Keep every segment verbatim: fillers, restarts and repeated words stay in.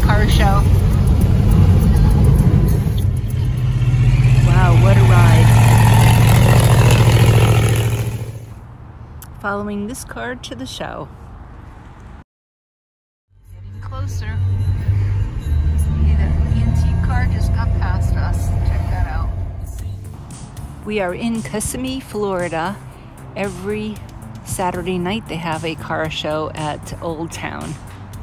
car show. Wow, what a ride. Following this car to the show. Getting closer. See, the antique car just got past us. Check that out. We are in Kissimmee, Florida. Every Saturday night they have a car show at Old Town.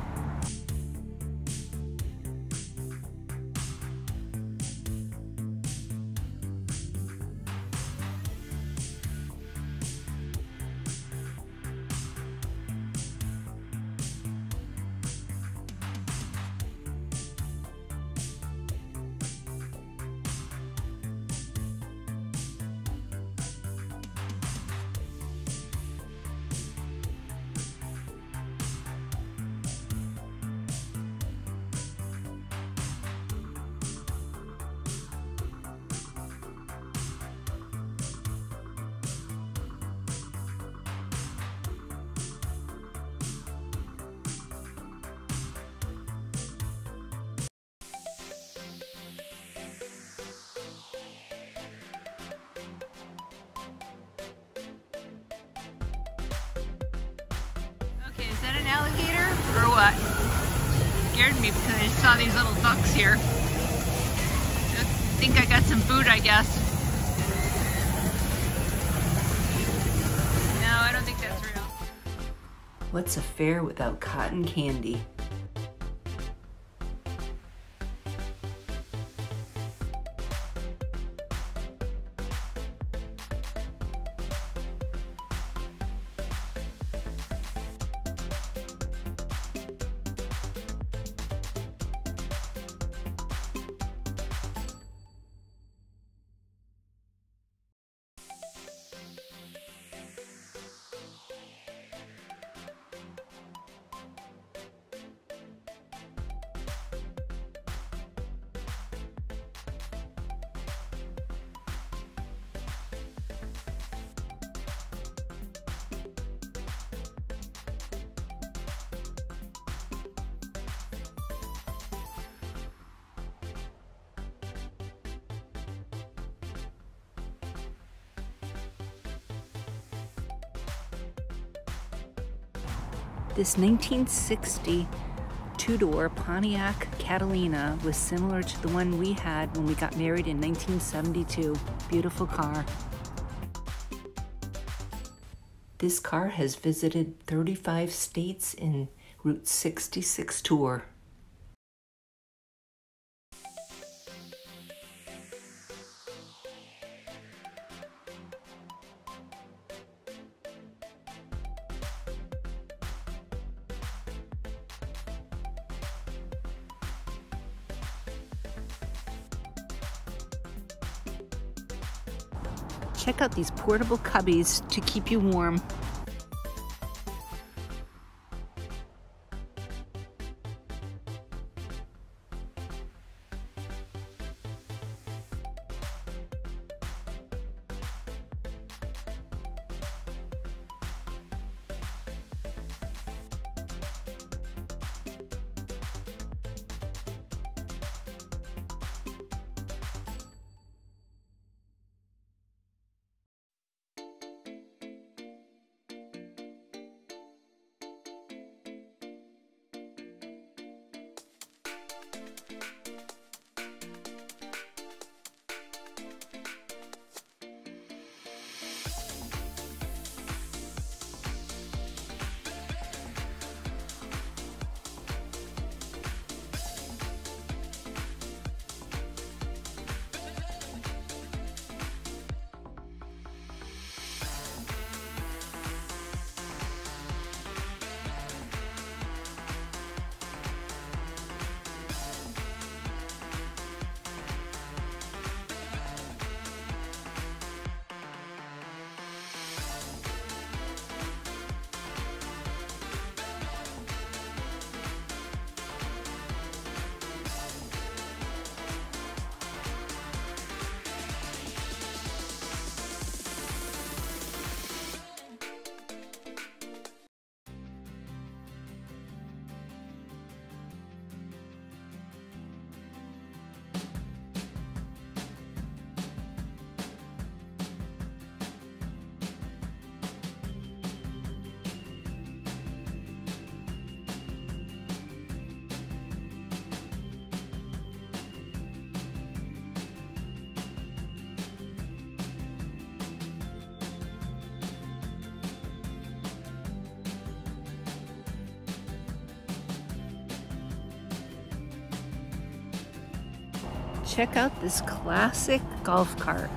Okay, is that an alligator or what? Scared me because I just saw these little ducks here. I think I got some food, I guess. No, I don't think that's real. What's a fair without cotton candy? This nineteen sixty two-door Pontiac Catalina was similar to the one we had when we got married in nineteen seventy-two. Beautiful car. This car has visited thirty-five states in Route sixty-six tour. Check out these portable cubbies to keep you warm. check out this classic golf cart.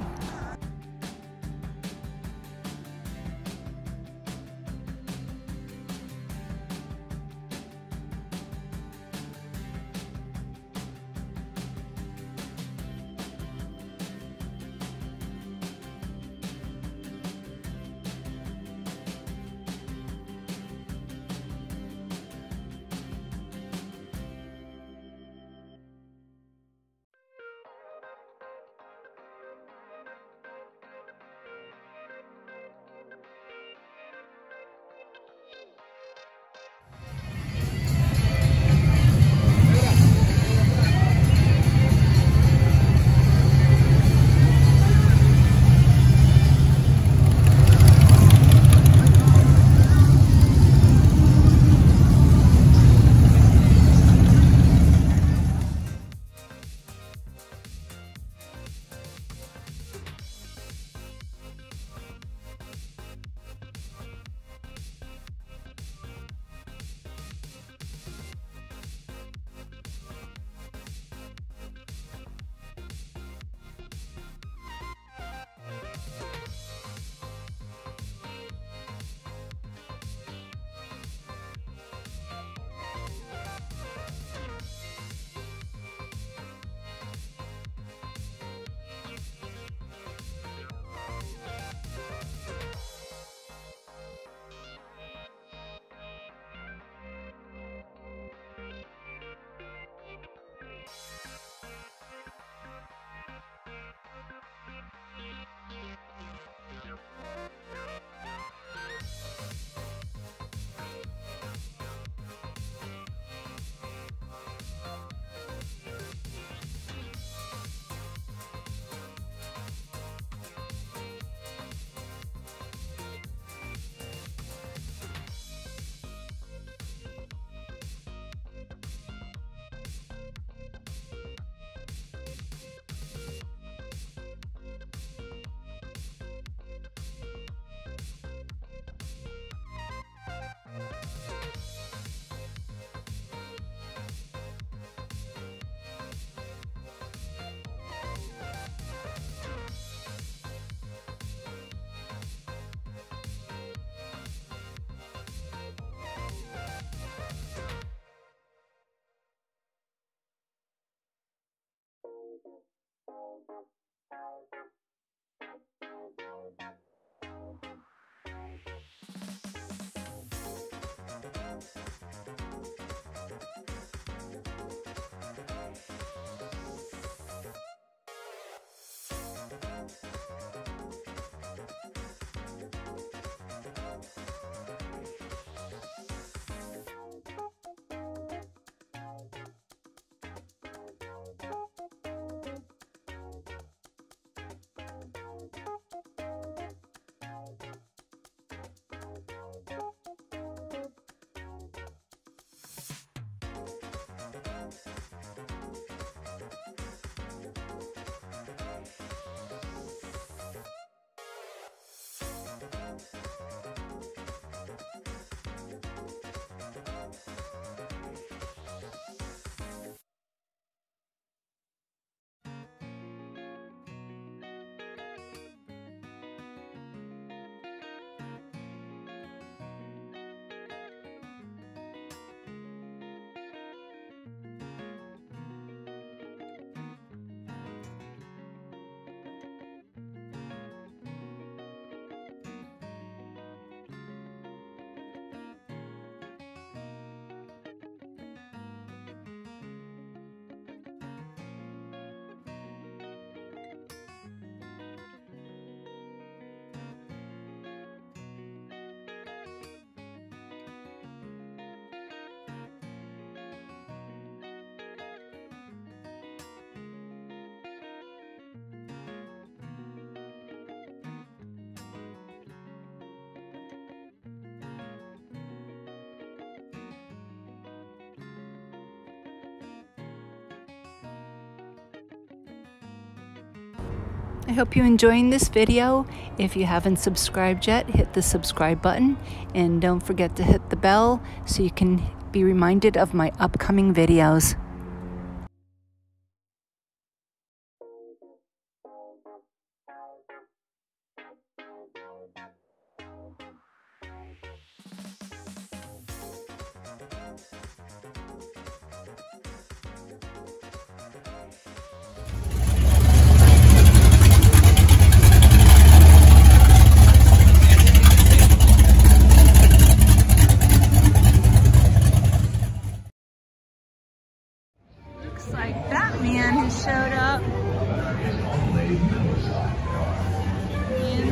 I hope you're enjoying this video. If you haven't subscribed yet, hit the subscribe button and don't forget to hit the bell so you can be reminded of my upcoming videos.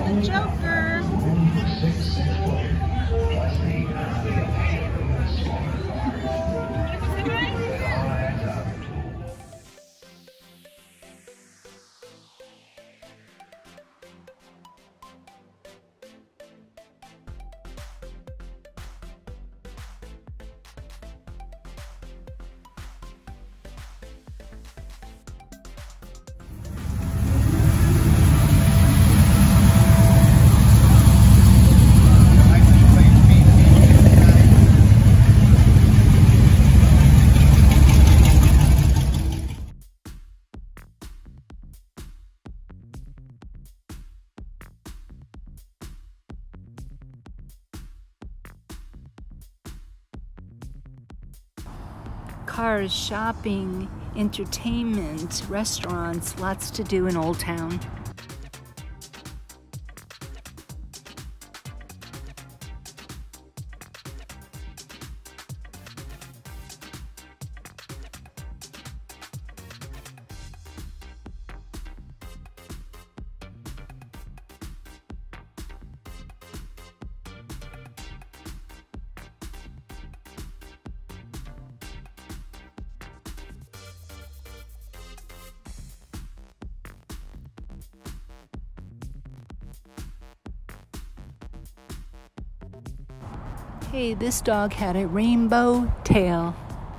the Joker. Cars, shopping, entertainment, restaurants, lots to do in Old Town. Hey, this dog had a rainbow tail.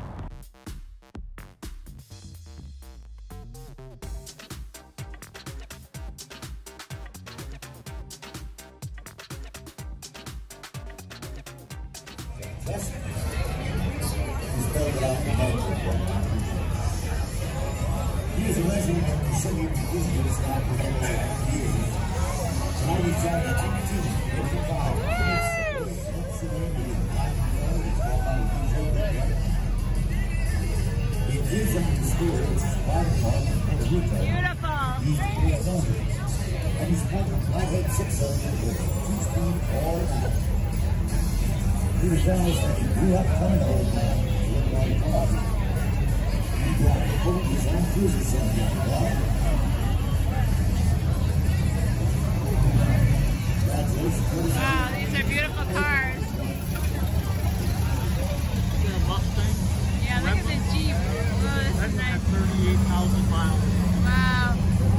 He is a resident of Kissimmee Florida for over years. Now he's trying to nineteen fifty-five. It is on the school. It's five o'clock and a weekend. Beautiful. He's three hundred. And he's fighting five eight six hundred with two speed all night. He was down there and grew up coming home now. He looked like a car. He got a boat his own cruising son down the block. Wow, these are beautiful cars. Yeah, look at the Jeep. Oh, this is nice. thirty-eight thousand miles. Wow.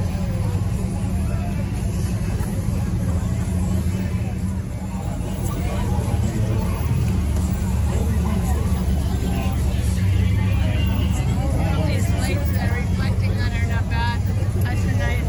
All these lights that are reflecting on are not bad. That's so nice.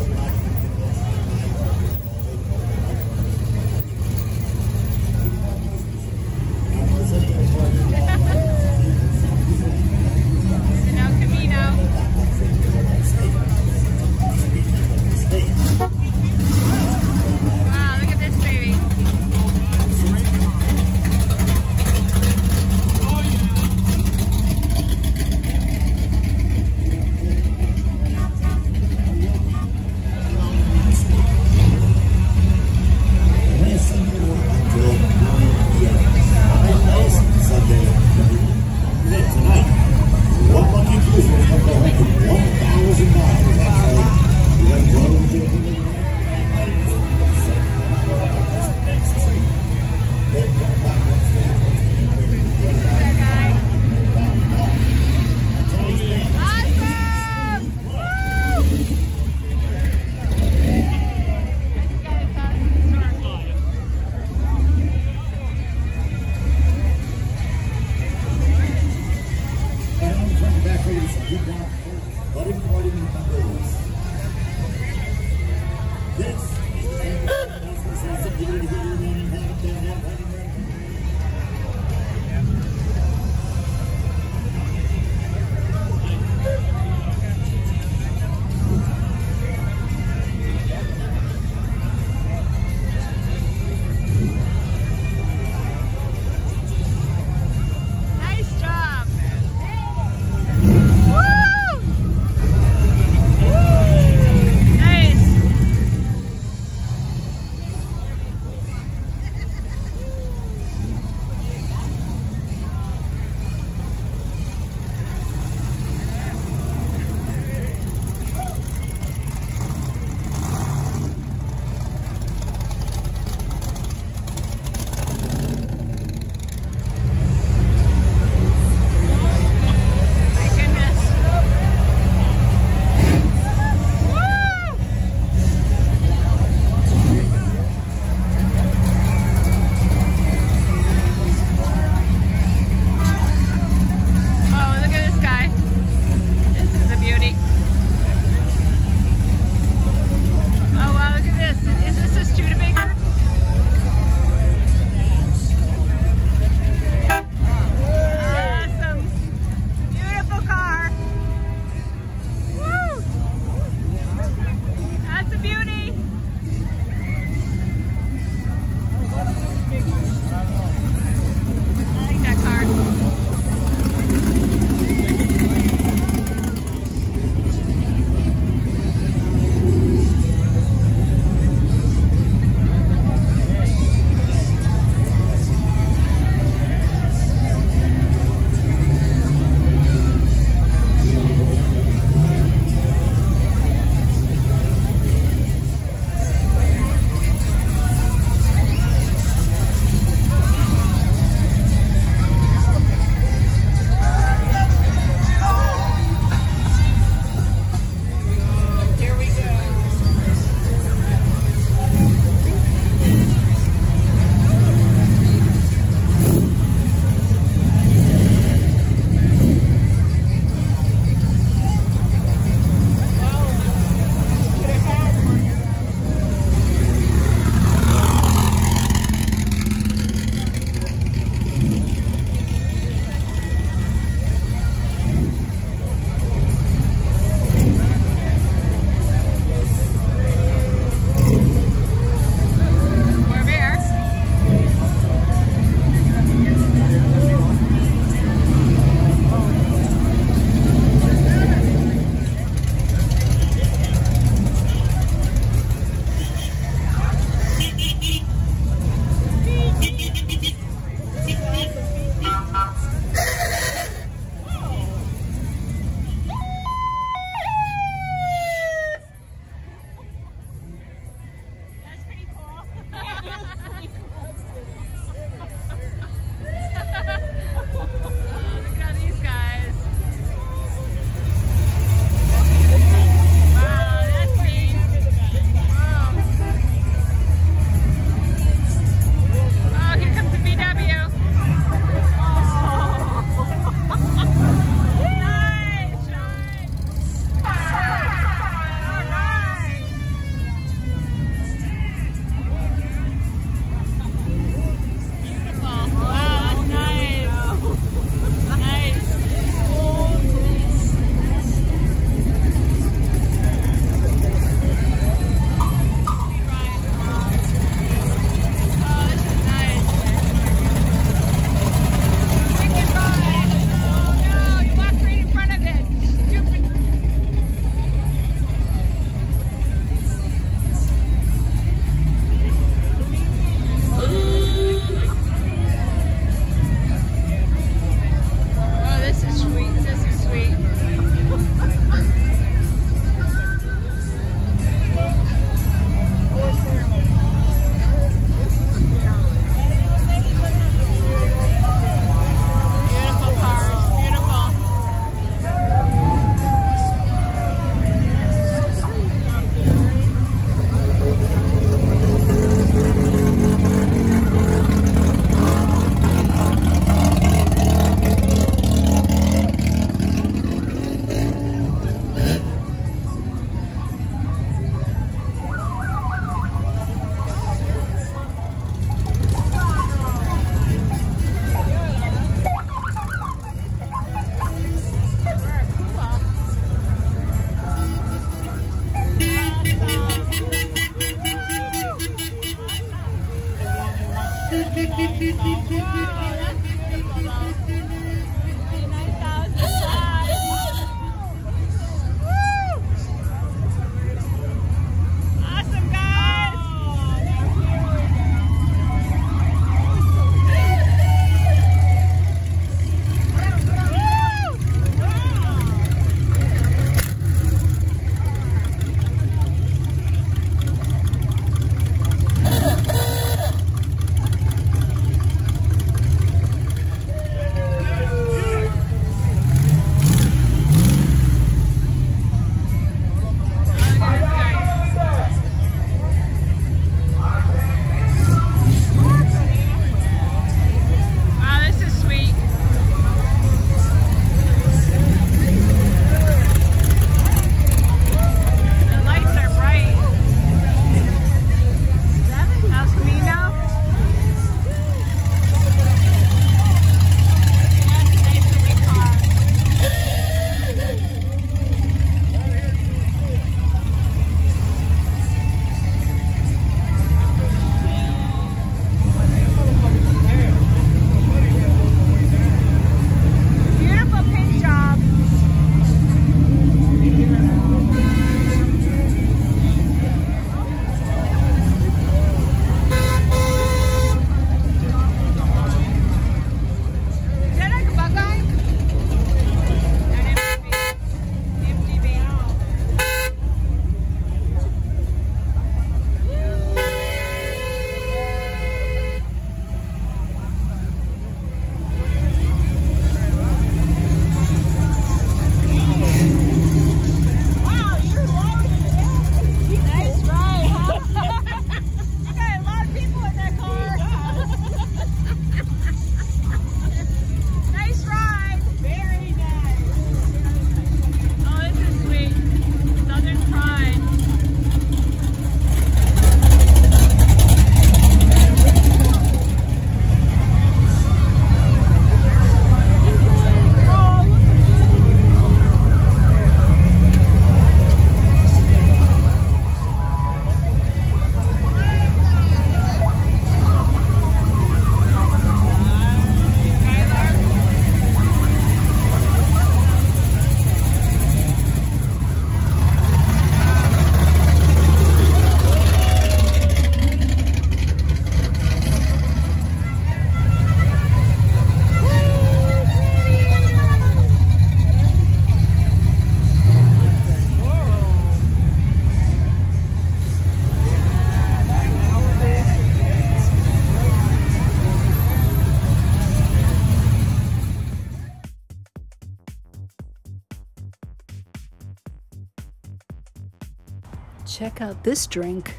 Check out this drink.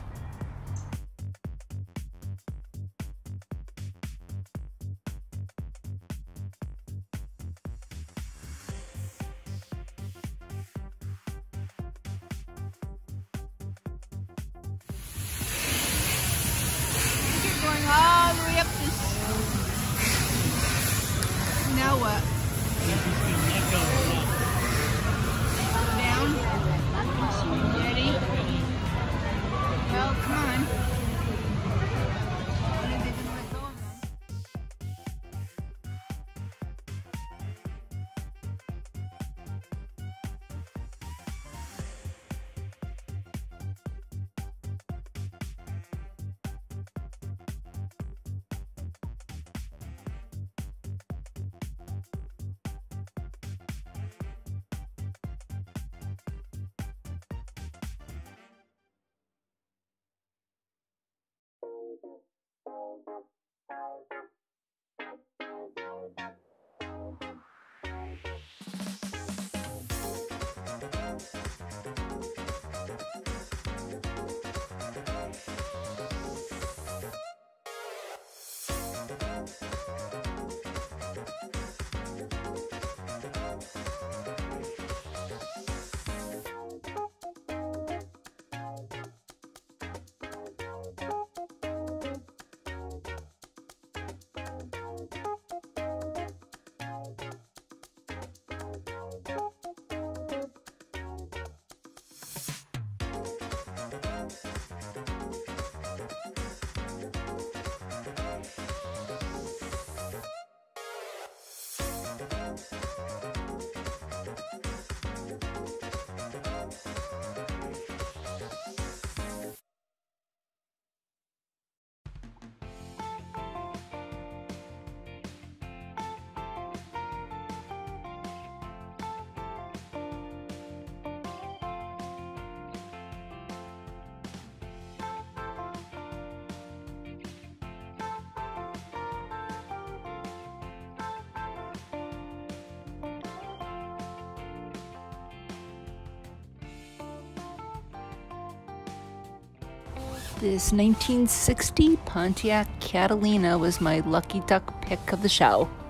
Keep going all the way up this. Now what? Down. Ready? Well, come on. What are they gonna let go of them? This nineteen sixty Pontiac Catalina was my lucky duck pick of the show.